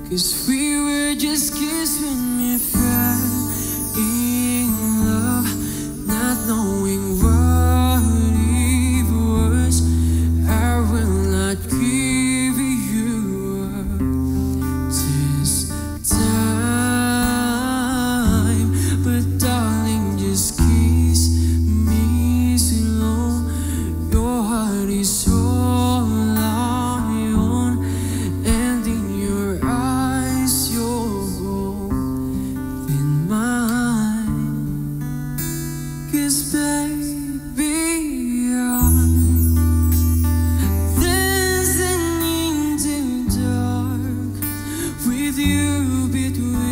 'Cause we were just kids when we fell in love, not knowing what it was. I will not give you up this time, but darling, just kiss me slow. Your heart is all I own, and in your eyes you're open mine. 'Cause baby, I'm dancing in the dark with you between